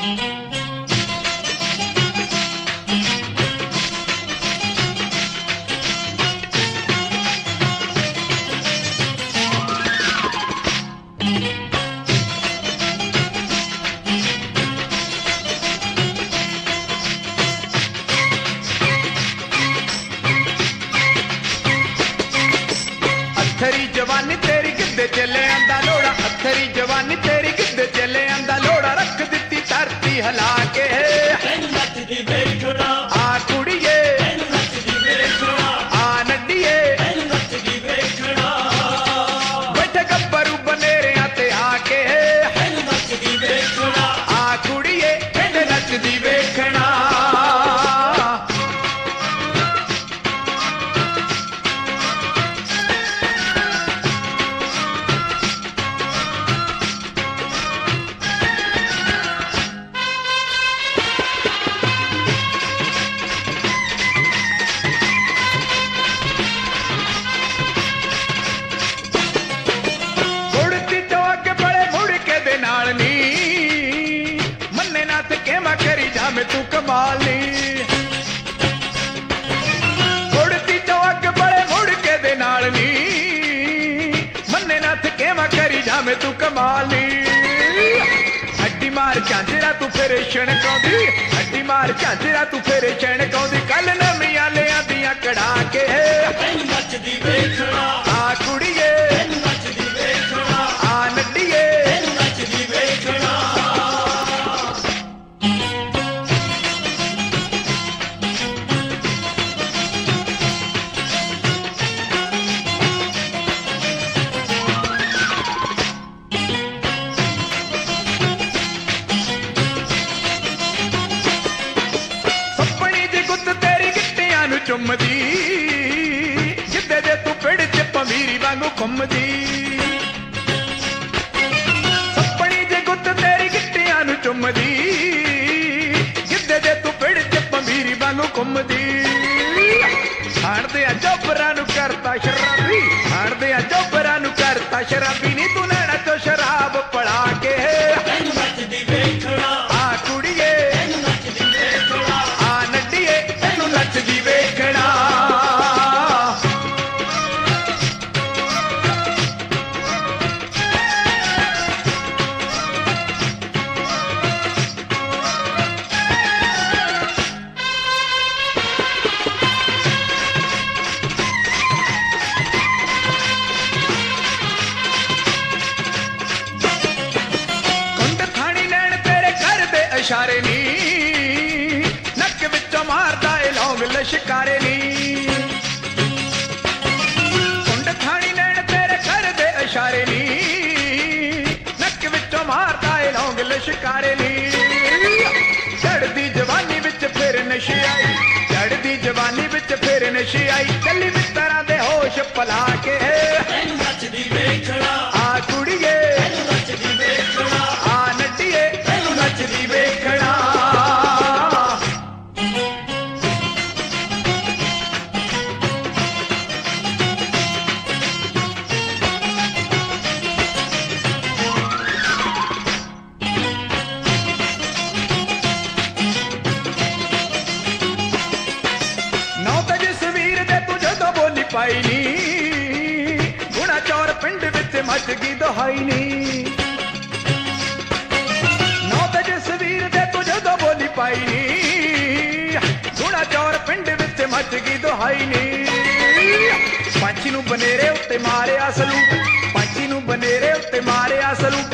अथरी जवानी तेरी किद्दे चले आंदा लोड़ा, अथरी जवानी तेरी किद्दे चले आंदा लोड़ा, रख दिती धरती हिला के आ कुड़िए आ नड्डिए बैठे गब्बरू बनेरिया ते आके आ कुड़िए नचदी वेखना। में तू कमाली उड़ती तो अग बड़े मुड़ के दे नाल नी मन्ने नाथ के मा करी जा में तू कमाली। हड्डी मार झांझरा तू फिर छणकाउंदी, हड्डी मार झांझरा तू फिर छणकाउंदी, कल नवियां ले आंदियां कढ़ा के नचदी वेखना आ कुड़िए नचदी वेखना आ नड्डिए नचदी वेखना। चुमदी जिद्दे जे तू पिड़ च पमीरी वांगू घुमदी, सपनी जे गुत्त तेरी गिट्टियां नू चुमदी जिद्दे जे तू पिड़ च पमीरी वांगू घुमदी। हाण दे चोबरां नू करता शराबी, हाण दे चोबरां नू करता शराबी, नी तू नैना चो शराब पड़ा के नचदी वेखना आ कुड़िए नचदी वेखना आ नड्डिए नचदी वेखना। कुंड थानी नैन तेरे घर दे इशारे नी, नक विचों मारदा ए लौंग लश्कारे नी, कुंड थानी नैन तेरे घर दे इशारे नी, नक विचों मारदा ए लौंग लश्कारे नी। चढ़दी जवानी विच फिर नशे आई, चढ़दी जवानी विच फिर नशे आई, चली मित्तरां दे होश भला के नचदी वेखना आ कुड़िए नचदी वेखना आ नड्डिए नचदी वेखना। पाई नी गुणा चौर पिंड विच मच गई दुहाई नी, नौ ते जसवीर दे तू जदों बोली पाई नी गुणा चौर पिंड विच मच गई दुहाई नी। पंछी नू बनेरे उत्ते मारिया सलूट, पंछी नू बनेरे उत्ते मारिया सलूट,